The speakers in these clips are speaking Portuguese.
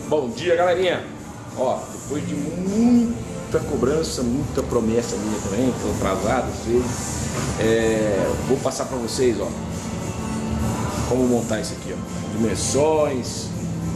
Bom dia, galerinha. Ó, depois de muita cobrança, muita promessa minha também, tô atrasado, sei. Vou passar para vocês, ó, como montar isso aqui, ó. Dimensões,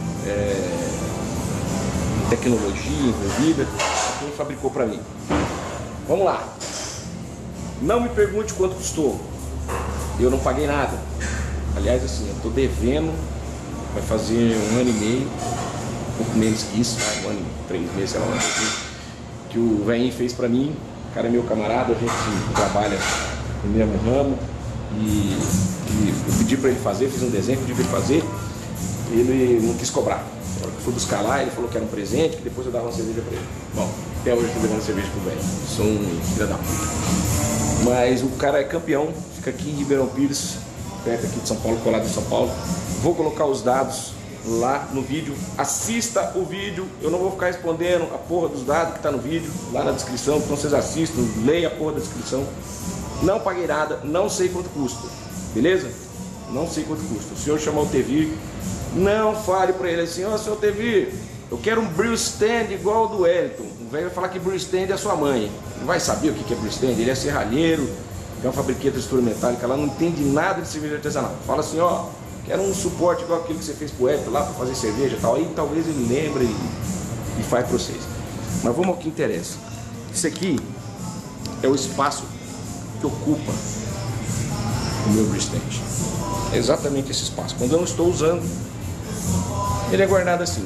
tecnologia envolvida, quem fabricou para mim. Vamos lá. Não me pergunte quanto custou. Eu não paguei nada. Aliás, assim, eu tô devendo. Vai fazer 1 ano e meio, um pouco menos que isso, tá? 1 ano e 3 meses, sei lá, que o velhinho fez pra mim. O cara é meu camarada, a gente trabalha no mesmo ramo. E eu pedi pra ele fazer, fiz um desenho, pedi pra ele fazer. Ele não quis cobrar. Na hora que eu fui buscar lá, ele falou que era um presente, que depois eu dava uma cerveja pra ele. Bom, até hoje eu tô levando cerveja pro velho. Sou um filho da puta. Mas o cara é campeão, fica aqui em Ribeirão Pires, perto aqui de São Paulo, colado em São Paulo. Vou colocar os dados lá no vídeo. Assista o vídeo. Eu não vou ficar respondendo a porra dos dados que tá no vídeo, lá na descrição. Então vocês assistam, leia a porra da descrição. Não paguei nada, não sei quanto custa. Beleza? Não sei quanto custa. O senhor chamou o Tevir, não fale pra ele assim: ó, senhor Tevir, eu quero um brew stand igual ao do Wellington. O velho vai falar que brew stand é a sua mãe. Não vai saber o que é brew stand. Ele é serralheiro, é uma fabriqueta de estrutura metálica lá, não entende nada de cerveja artesanal. Fala assim: ó, quero um suporte igual aquele que você fez pro Wellington lá para fazer cerveja e tal. Aí talvez ele lembre e faz para vocês. Mas vamos ao que interessa. Isso aqui é o espaço que ocupa o meu brew stand. É exatamente esse espaço. Quando eu não estou usando, ele é guardado assim.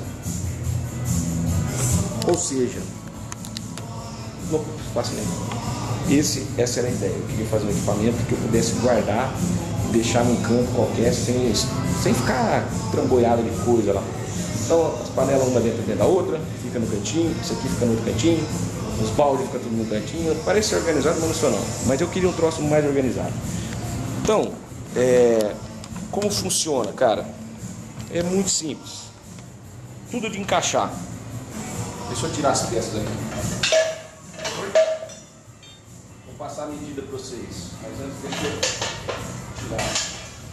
Ou seja, não ocupa espaço nenhum. Essa era a ideia. Eu queria fazer um equipamento que eu pudesse guardar, deixar num canto qualquer sem ficar trambolhado de coisa lá. Então as panelas uma dentro da outra, fica no cantinho, isso aqui fica no outro cantinho, os baldes ficam tudo no cantinho. Parece ser organizado, mas não sou não. Mas eu queria um troço mais organizado. Então, como funciona, cara? É muito simples. Tudo de encaixar. Deixa eu tirar as peças aqui. Vou passar a medida para vocês. Mas antes deixa eu tirar.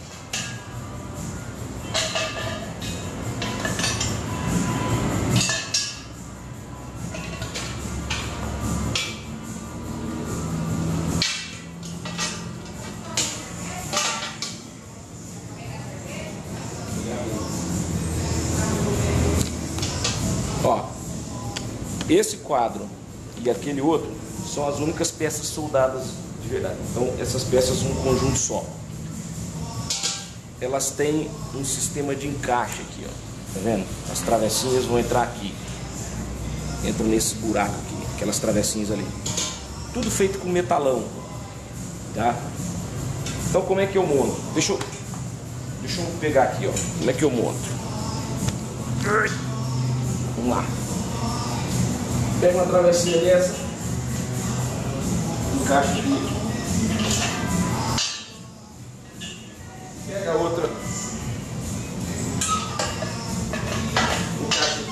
Ó, esse quadro e aquele outro são as únicas peças soldadas de verdade. Então essas peças são um conjunto só. Elas têm um sistema de encaixe aqui, ó. Tá vendo? As travessinhas vão entrar aqui. Entram nesse buraco aqui, aquelas travessinhas ali. Tudo feito com metalão, tá? Então como é que eu monto? Deixa eu pegar aqui, ó. Como é que eu monto? Vamos lá. Pega uma travessinha dessa, encaixa aqui. Pega a outra, encaixa.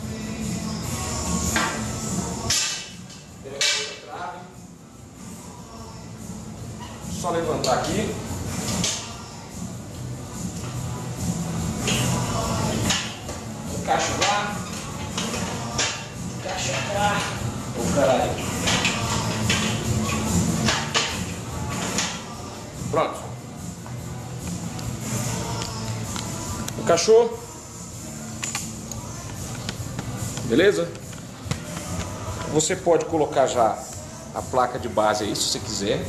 Pega a outra trave. Só levantar aqui. Encaixa lá. Encaixa cá. Ô caralho. Pronto. Encaixou. Beleza? Você pode colocar já a placa de base aí, se você quiser.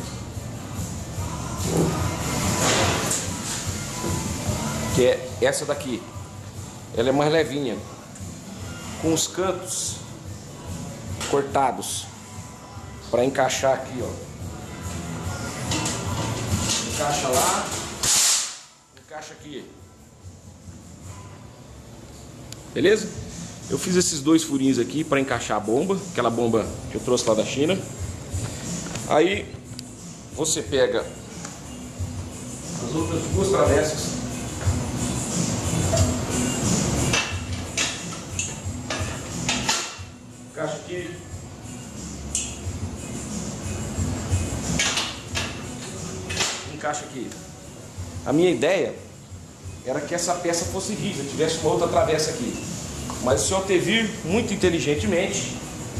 Que é essa daqui. Ela é mais levinha, com os cantos cortados para encaixar aqui, ó. Encaixa lá, encaixa aqui. Beleza? Eu fiz esses 2 furinhos aqui para encaixar a bomba, aquela bomba que eu trouxe lá da China. Aí você pega as outras 2 travessas. Encaixa aqui. Encaixa aqui. A minha ideia era que essa peça fosse rígida, tivesse uma outra travessa aqui. Mas o senhor teve muito inteligentemente,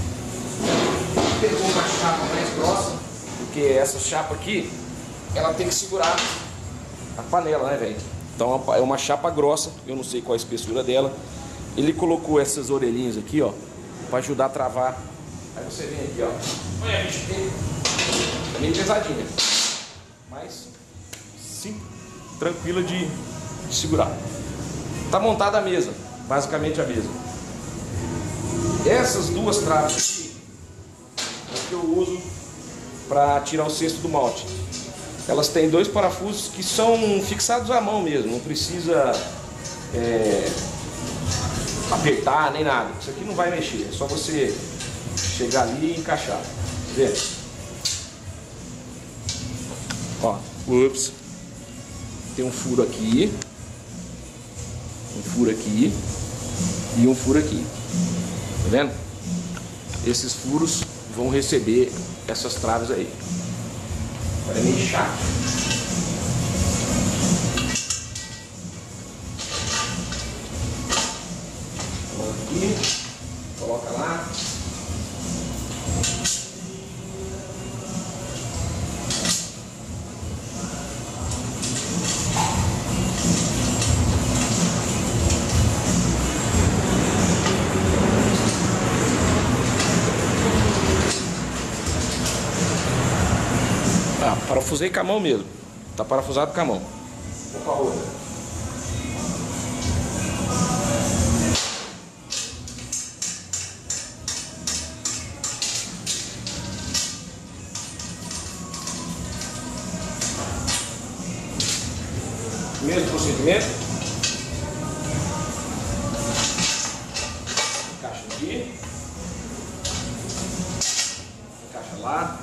pegou uma chapa mais grossa, porque essa chapa aqui, ela tem que segurar a panela, né, velho? Então é uma chapa grossa, eu não sei qual a espessura dela. Ele colocou essas orelhinhas aqui, ó, para ajudar a travar. Aí você vem aqui, ó. Olha, a bicho, é meio pesadinha, mas sim, tranquila de segurar. Tá montada a mesa, basicamente a mesa. Essas duas traves aqui é que eu uso para tirar o cesto do malte. Elas têm dois parafusos que são fixados à mão mesmo, não precisa apertar nem nada. Isso aqui não vai mexer, é só você chegar ali e encaixar. Tá vendo? Ó, ups. Tem um furo aqui, um furo aqui e um furo aqui. Tá vendo? Esses furos vão receber essas traves aí. É meio chato. Coloca aqui, coloca lá. Parafusei com a mão mesmo. Tá parafusado com a mão. Vou com a outra. Mesmo procedimento. Encaixa aqui. Encaixa lá.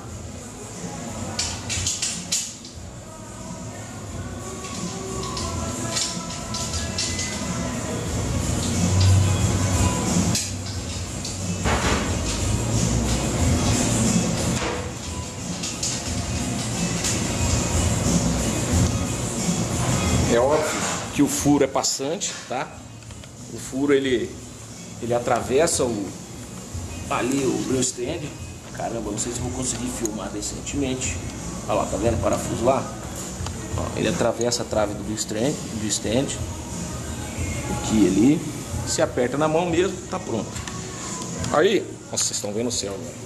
É óbvio que o furo é passante, tá? O furo ele atravessa ali o grill stand. Caramba, não sei se vou conseguir filmar decentemente. Olha lá, tá vendo o parafuso lá? Ó, ele atravessa a trave do grill stand. Aqui ali. Se aperta na mão mesmo, tá pronto. Aí, nossa, vocês estão vendo o céu, velho.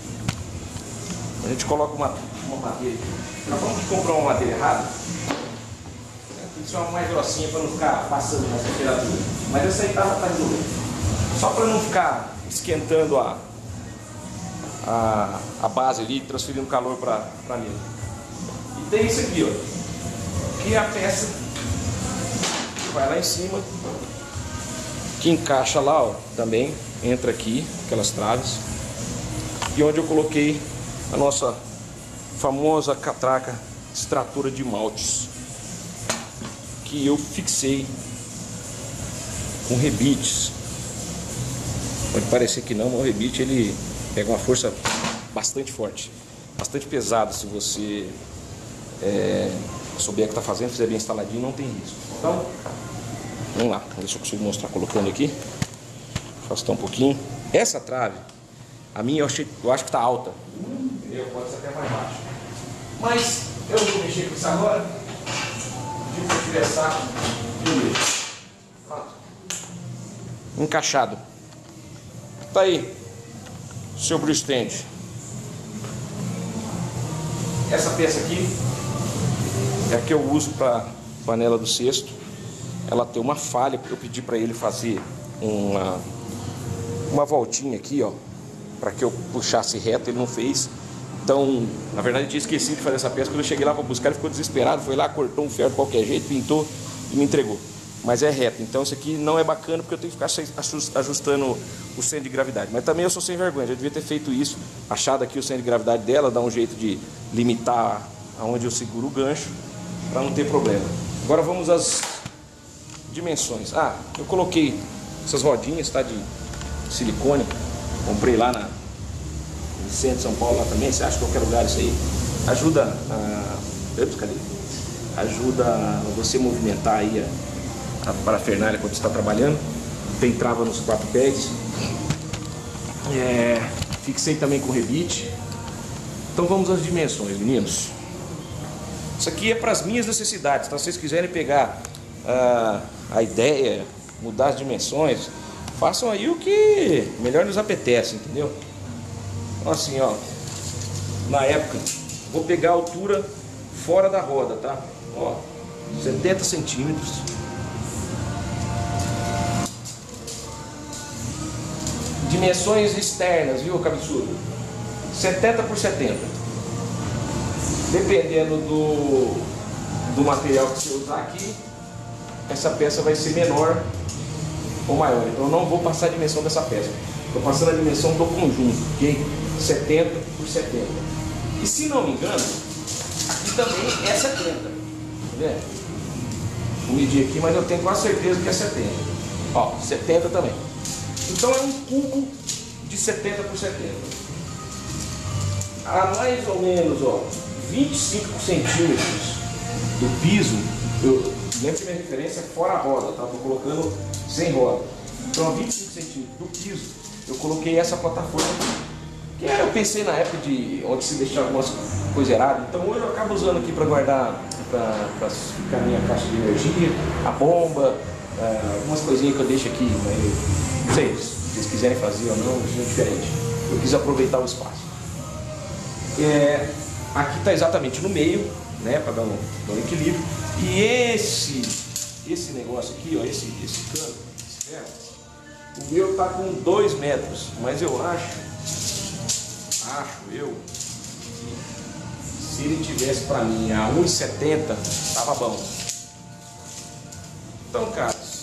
A gente coloca uma madeira. Acabamos de comprar uma madeira errada. Isso é uma mais grossinha para não ficar passando na temperatura. Mas essa aí tá resolvendo. Só para não ficar esquentando a base ali, transferindo calor para mesa. E tem isso aqui, ó, que é a peça que vai lá em cima, que encaixa lá, ó, também entra aqui, aquelas traves, e onde eu coloquei a nossa famosa catraca extratora de maltes, que eu fixei com rebites. Pode parecer que não, mas o rebite ele pega uma força bastante forte, bastante pesada. Se você souber o que está fazendo, fizer bem instaladinho, não tem risco. Então, vamos lá, vamos ver se eu consigo mostrar colocando aqui. Afastar um pouquinho. Essa trave, a minha eu acho que está alta, entendeu? Pode ser até mais baixo, mas eu não vou mexer com isso agora. De tirar saco e mexer. Pronto. Encaixado. Tá aí seu grill stand. Essa peça aqui é a que eu uso para panela do cesto. Ela tem uma falha, porque eu pedi para ele fazer uma voltinha aqui, ó, para que eu puxasse reto, ele não fez. Então, na verdade, eu tinha esquecido de fazer essa peça. Quando eu cheguei lá para buscar, ele ficou desesperado, foi lá, cortou um ferro de qualquer jeito, pintou e me entregou. Mas é reto, então isso aqui não é bacana, porque eu tenho que ficar ajustando o centro de gravidade. Mas também eu sou sem vergonha, já devia ter feito isso, achado aqui o centro de gravidade dela, dar um jeito de limitar aonde eu seguro o gancho, para não ter problema. Agora vamos às dimensões. Ah, eu coloquei essas rodinhas, tá, de silicone, comprei lá na centro de São Paulo, lá também. Você acha que qualquer lugar isso aí ajuda ajuda você movimentar aí a parafernália quando você está trabalhando. tem trava nos 4 pads. Fixei também com rebite. Então vamos às dimensões, meninos. Isso aqui é para as minhas necessidades, tá? Se vocês quiserem pegar a ideia, mudar as dimensões, façam aí o que melhor nos apetece, entendeu? Então, assim, ó, na época, vou pegar a altura fora da roda, tá? Ó, 70 centímetros. Dimensões externas, viu, cabeçudo? 70 por 70. Dependendo do material que você usar aqui, essa peça vai ser menor ou maior. Então eu não vou passar a dimensão dessa peça. Estou passando a dimensão do conjunto, ok? 70 por 70. E se não me engano, aqui também é 70. Tá vendo? Vou medir aqui, mas eu tenho quase certeza que é 70. Ó, 70 também. Então é um cubo de 70 por 70. A mais ou menos, ó, 25 centímetros do piso, eu lembro que minha referência é fora a roda, tá? Estou colocando sem roda. Então a 25 centímetros do piso, eu coloquei essa plataforma que eu pensei na época de onde se deixava algumas coisas erradas. Então hoje eu acabo usando aqui para guardar, para ficar a minha caixa de energia, a bomba, algumas coisinhas que eu deixo aqui, mas não sei se vocês quiserem fazer ou não, é diferente. Eu quis aproveitar o espaço. Aqui está exatamente no meio, né, para dar um equilíbrio. E esse negócio aqui, ó, esse cano, esse ferro, o meu tá com 2 metros, mas eu acho que se ele tivesse para mim a 1,70, tava bom. Então, caras,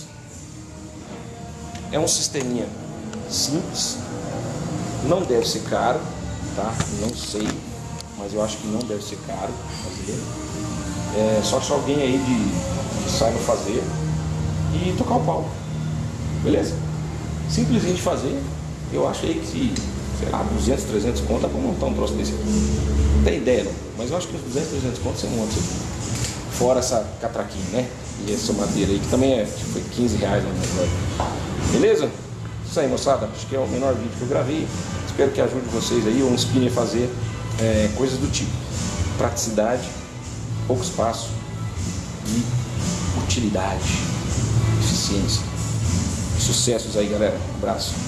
é um sisteminha simples, não deve ser caro, tá? Não sei, mas eu acho que não deve ser caro fazer. Só se alguém aí que saiba fazer e tocar o pau, beleza? Simplesmente de fazer. Eu acho aí que, sei lá, 200, 300 conto dá pra montar um troço desse aqui. Não tem ideia não, mas eu acho que uns 200, 300 conto você monta isso aqui. Fora essa catraquinha, né? E essa madeira aí que também foi 15 reais lá no negócio. Beleza? Isso aí, moçada, acho que é o menor vídeo que eu gravei. Espero que ajude vocês aí, ou inspire a fazer coisas do tipo praticidade, pouco espaço e utilidade, eficiência. Sucessos aí, galera. Um abraço.